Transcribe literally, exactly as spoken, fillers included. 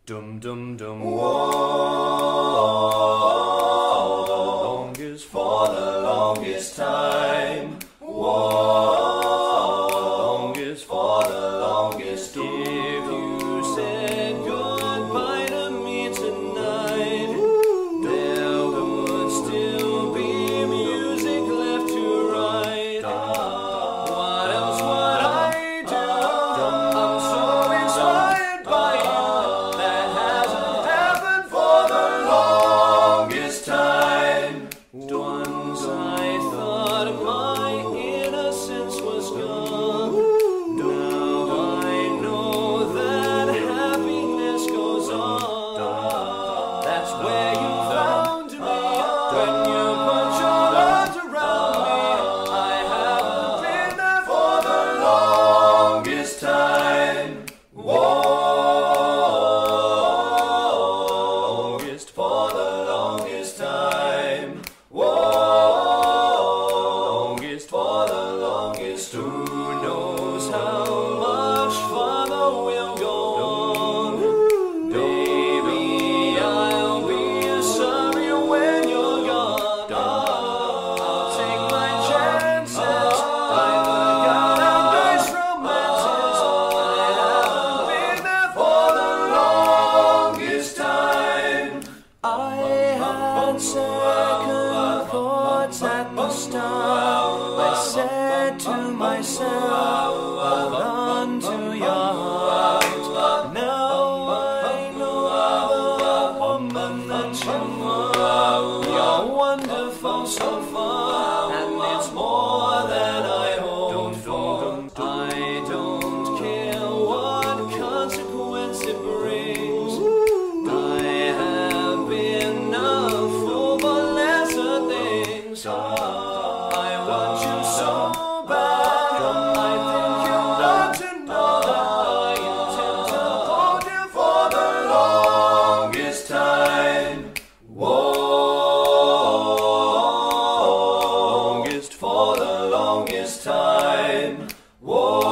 Dum dum dum. Whoa, longest for the longest time. Whoa, longest for the longest. If you said goodbye to me tonight, there would still be music left to write. What else would I do? I'm so inspired by you. That hasn't happened for the longest time. Once I thought my innocence was gone. Now I know that happiness goes on. That's where you found me when you put your arms around me. I haven't been there for the longest time. Whoa, longest for the longest time. Whoa, longest for the longest. Who knows how much farther we'll go on? Baby, I'll be sorry when you're gone. I'll take my chances. I look out on nice romances. I haven't been there for the longest time. I had second thoughts at the start. I said to myself, hold on to your heart. Now I know the woman that you are. You're wonderful so far, and it's more than I hoped for. I don't care what consequence it brings. I have been a fool for lesser things. I want you so bad. I think you ought to know that I intend to hold you for the longest time. Whoa, longest for the longest time. Whoa.